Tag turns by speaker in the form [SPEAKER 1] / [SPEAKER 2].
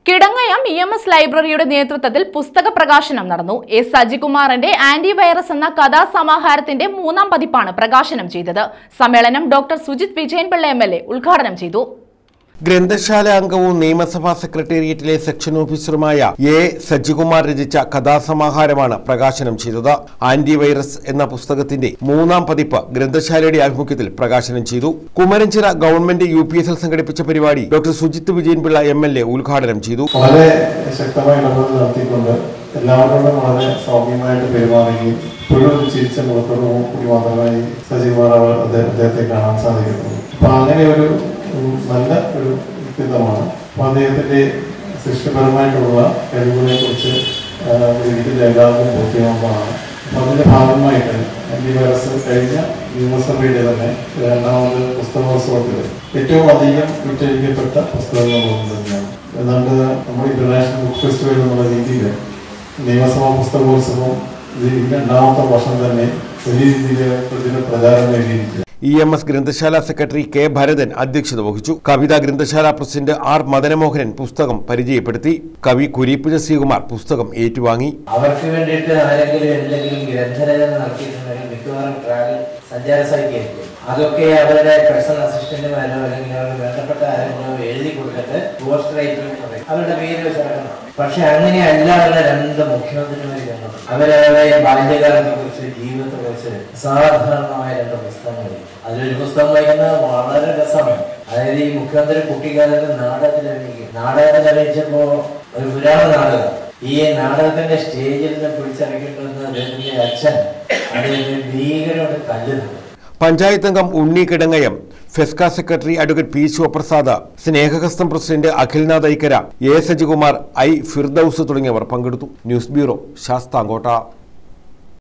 [SPEAKER 1] Kidangayam EMS ലൈബ്രറിയുടെ നേതൃത്വത്തിൽ പുസ്തക പ്രകാശനം നടന്നു. എസ് സജികുമാറിന്റെ ആന്റിവൈറസ് എന്ന കഥാസമാഹാരത്തിന്റെ 3ാം പതിപ്പാണ് പ്രകാശനം ചെയ്തത്. സമ്മേളനം ഡോക്ടർ സുജിത് വിജയൻപിള്ള MLA ഉദ്ഘാടനം ചെയ്തു.
[SPEAKER 2] ഗ്രന്ഥശാല അംഗവും നിയമസഭാ സെക്രട്ടേറിയറ്റിലെ സെക്ഷൻ ഓഫീസറുമായ എ സജികുമാർ രചിച്ച കഥാസമാഹാരമാണ് പ്രകാശനം ചെയ്തത്. ആന്റിവൈറസ് എന്ന പുസ്തകത്തിന്റെ 3ാം പതിപ്പ് ഗ്രന്ഥശാലയുടെ ആഭിമുഖ്യത്തിൽ പ്രകാശനം ചെയ്തു. കുമരഞ്ചിറ ഗവൺമെന്റ് UPSL സംഘടിപ്പിച്ച പരിപാടി ഡോക്ടർ സുജിത് വിജയൻപിള്ള MLA ഉദ്ഘാടനം ചെയ്തു.
[SPEAKER 3] വളരെ ശക്തമായ ഇടപെടൽ നടത്തിക്കൊണ്ട് എല്ലാവരോടും വളരെ സൗമ്യമായിട്ട് പെരുമാറുകയും ഇപ്പോഴും ചിരിച്ച മുഖത്തോടും കൂടി മാത്രമായി സജികുമാർ അദ്ദേഹത്തെ കാണാൻ സാധിക്കുന്നു. അപ്പൊ അങ്ങനെ ഒരു നല്ല ഒരു വ്യക്തിത്വമാണ്. അപ്പോൾ അദ്ദേഹത്തിന്റെ സൃഷ്ടിപരമായിട്ടുള്ള കഴിവുകളെ കുറിച്ച് ഇതിന്റെ എല്ലാവർക്കും ബോധ്യമാകുന്നതാണ്. അപ്പൊ അതിന്റെ ഭാഗമായിട്ട് ആന്റിവൈറസ് കഴിഞ്ഞ നിയമസഭയുടെ തന്നെ 2ാമത് പുസ്തകോത്സവത്തിൽ ഏറ്റവും അധികം വിറ്റഴിക്കപ്പെട്ട പുസ്തകങ്ങളൊന്നും തന്നെയാണ്. ഏതാണ്ട് നമ്മുടെ ഇന്റർനാഷണൽ ബുക്ക് ഫെസ്റ്റിവൽ എന്നുള്ള രീതിയിൽ നിയമസഭാ പുസ്തകോത്സവം 2ാമത്തെ വർഷം തന്നെ വലിയ രീതിയിൽ പ്രചാരം നേടിയിരിക്കുക.
[SPEAKER 2] EMS ഗ്രന്ഥശാല സെക്രട്ടറി K ഭരതൻ അധ്യക്ഷത വഹിച്ചു. കവിതാ ഗ്രന്ഥശാല പ്രസിഡന്റ് R മദനമോഹനൻ പുസ്തകം പരിചയപ്പെടുത്തി. കവി കുരീപ്പുഴ ശ്രീകുമാർ പുസ്തകം ഏറ്റുവാങ്ങി.
[SPEAKER 4] അവർക്ക് വേണ്ടിയിട്ട് ആരെങ്കിലും എന്തെങ്കിലും ഗ്രന്ഥരചന നടത്തിയിട്ടുണ്ടെങ്കിൽ മിക്കവാറും ട്രാവൽ സഞ്ചാര സഹിക്കും. അതൊക്കെ അവരുടെ പേഴ്സണൽ അസിസ്റ്റന്റുമാരോ അല്ലെങ്കിൽ അവർക്ക് വേണ്ടപ്പെട്ട ആരെങ്കിലും എഴുതി കൊടുത്തിട്ട് പോസ്റ്റ് റൈറ്റിംഗ് അവരുടെ പേര് വെച്ചിറക്കണം. പക്ഷെ അങ്ങനെ അല്ലാതെ 2 മുഖ്യമന്ത്രിമാർ കണ്ടത് അവരവരുടെ ബാല്യകാലത്തെ കുറിച്ച് ജീവിതത്തെ കുറിച്ച് സാധാരണമായ 2 പുസ്തകങ്ങൾ. അതിലൊരു പുസ്തകം വായിക്കുന്നത് വളരെ രസമാണ്. അതായത് ഈ മുഖ്യമന്ത്രി കുട്ടിക്കാലത്ത് നാടകത്തിൽ അഭിനയിച്ചപ്പോ ഒരു പുരാണ നാടകം. ഈ നാടകത്തിന്റെ സ്റ്റേജിൽ നിന്ന് പിടിച്ചിറക്കിയിട്ടുണ്ടെന്ന് അദ്ദേഹത്തിന്റെ അച്ഛൻ അദ്ദേഹത്തെ ഭീകരമായിട്ട് തല്ലുന്നുണ്ട്.
[SPEAKER 2] പഞ്ചായത്ത് അംഗം ഉണ്ണി കിടങ്ങയം, ഫെസ്ക സെക്രട്ടറി അഡ്വക്കേറ്റ് P ശിവപ്രസാദ്, സ്നേഹഹസ്തം president Akhilnath Aikkara, A Sajikumar, I Firdous തുടങ്ങിയവർ പങ്കെടുത്തു. News bureau, Sasthamkotta.